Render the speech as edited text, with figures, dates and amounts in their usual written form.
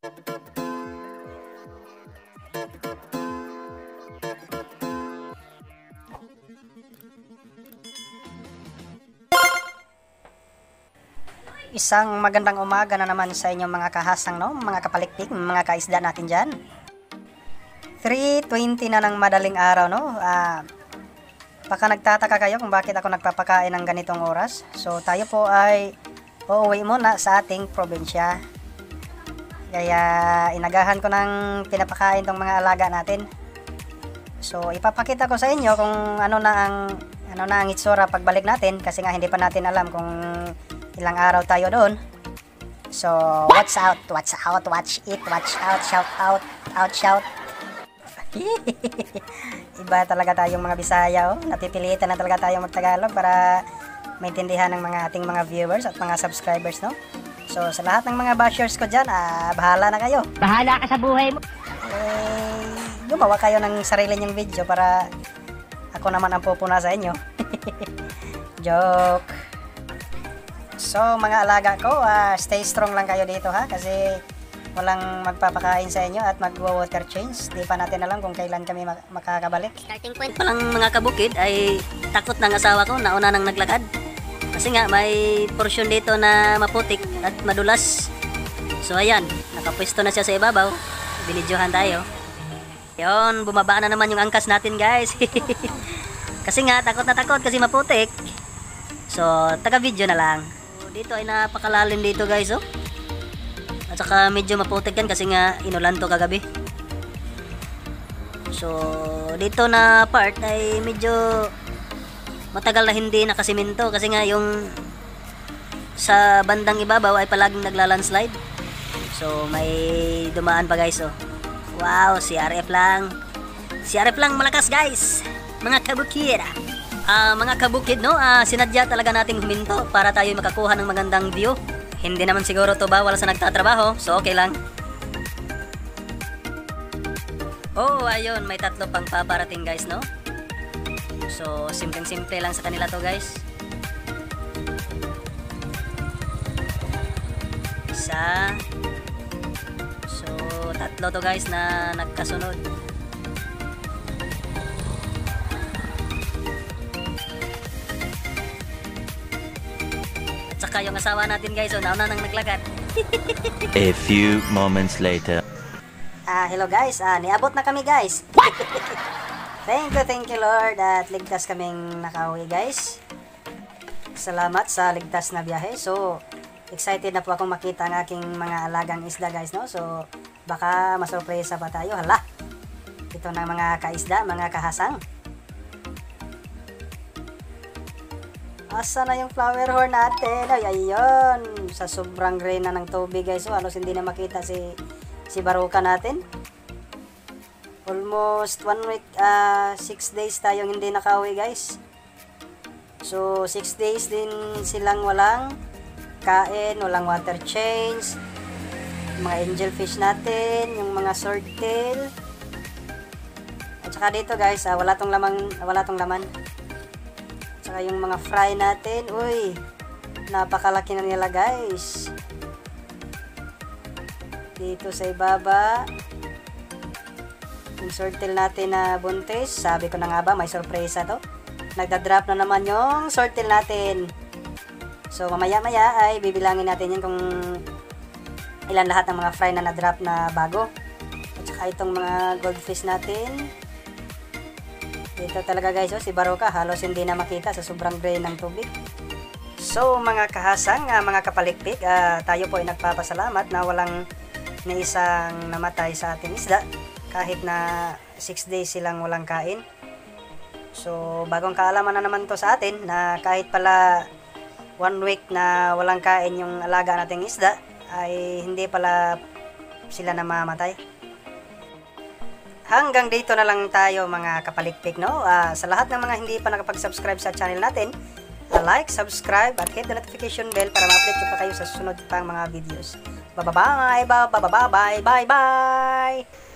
Isang magandang umaga na naman sa inyong mga kahasang, no? Mga kapalikpik, mga kaisda natin dyan. 3:20 na ng madaling araw, no? Baka nagtataka kayo kung bakit ako nagpapakain ng ganitong oras. So tayo po ay uuwi muna sa ating probinsya. Kaya inagahan ko ng pinapakain tong mga alaga natin. So ipapakita ko sa inyo kung ano na ang itsura pagbalik natin, kasi nga hindi pa natin alam kung ilang araw tayo doon. So, watch out, watch it, watch out, shout. Iba talaga tayong mga Bisaya, oh. Napipilitan na talaga tayong magtagalog para maintindihan ng mga ating mga viewers at mga subscribers, no? So, sa lahat ng mga bashers ko dyan, bahala na kayo. Bahala ka sa buhay mo. Gumawa kayo ng sarili nyong video para ako naman ang pupuna sa inyo. Joke. So mga alaga ko, stay strong lang kayo dito ha, kasi walang magpapakain sa inyo at magwa-water change. Di pa natin alam kung kailan kami makakabalik. Starting point pa lang mga kabukid ay takot ng asawa ko, nauna nang naglakad. Kasi nga may porsyon dito na maputik at madulas. So ayan, nakapwesto na siya sa ibabaw. Binidyohan tayo. Yun, bumaba na naman yung angkas natin guys. Kasi nga takot na takot kasi maputik. So taga-video na lang. Dito ay napakalalim dito guys, oh. At saka medyo maputik yan kasi nga inulan to kagabi. So dito na part ay medyo matagal na hindi nakasiminto kasi nga yung sa bandang ibabaw ay palaging naglalandslide. So may dumaan pa guys, oh. Wow, CRF lang malakas guys, mga kabukid. Mga kabukid, no, sinadya talaga nating huminto para tayo makakuha ng magandang view. Hindi naman siguro to bawal sa nagtatrabaho, so okay lang. Oh, ayun, may tatlo pang paparating guys, no. So simpleng-simple lang sa kanila to guys. Isa. So tatlo to guys na nagkasunod. Saka yung asawa natin guys, so nauna nang naglakad. A few moments later. Hello guys, niabot na kami guys. Thank you Lord at ligtas kaming nakauwi guys. Salamat sa ligtas na biyahe. So excited na po akong makita ang aking mga alagang isda guys, no. So baka masurpresa pa tayo. Hala, ito na mga kaisda, mga kahasang. Asa na yung flower horn natin? Ay, ayun. Sa sobrang rain na ng tubig guys. So, halos hindi na makita si baruka natin. Almost 1 week, 6 days tayong hindi nakauwi guys. So, 6 days din silang walang kain, walang water change. Yung mga angelfish natin, yung mga swordtail. At saka dito guys, wala tong laman. Saka yung mga fry natin, uy, napakalaki na nila guys. Dito sa ibaba, yung swordtail natin na buntis, sabi ko na nga ba, may sorpresa to. Nagda-drop na naman yung swordtail natin. So mamaya-maya ay bibilangin natin yun kung ilan lahat ng mga fry na na-drop na bago. At saka itong mga goldfish natin. Dito talaga guys, si baruka halos hindi na makita sa sobrang drain ng tubig. So mga kahasang, mga kapalikpik, tayo po ay nagpapasalamat na walang na isang namatay sa ating isda kahit na 6 days silang walang kain. So bagong kaalaman na naman to sa atin na kahit pala 1 week na walang kain yung alaga nating isda ay hindi pala sila namamatay. Hanggang dito na lang tayo mga kapalikpik, no? Sa lahat ng mga hindi pa nakapag-subscribe sa channel natin, like, subscribe, at hit the notification bell para ma-update ko pa kayo sa susunod pang mga videos. Bye-bye! Bye-bye! Bye-bye!